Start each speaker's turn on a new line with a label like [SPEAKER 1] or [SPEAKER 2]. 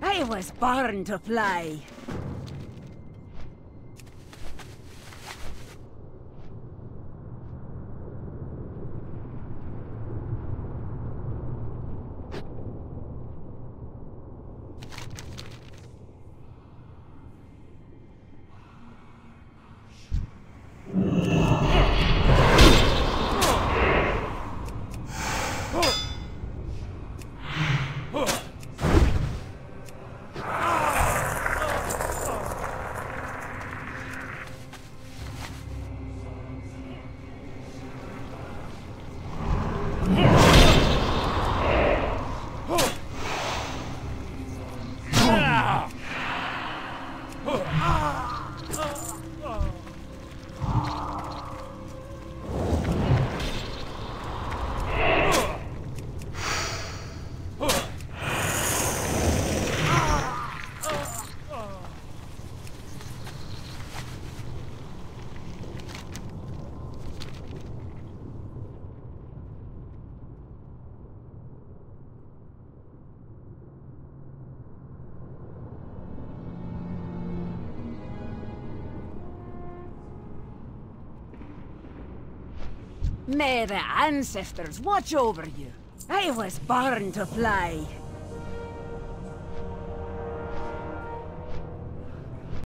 [SPEAKER 1] I was born to fly. May the ancestors watch over you. I was born to fly.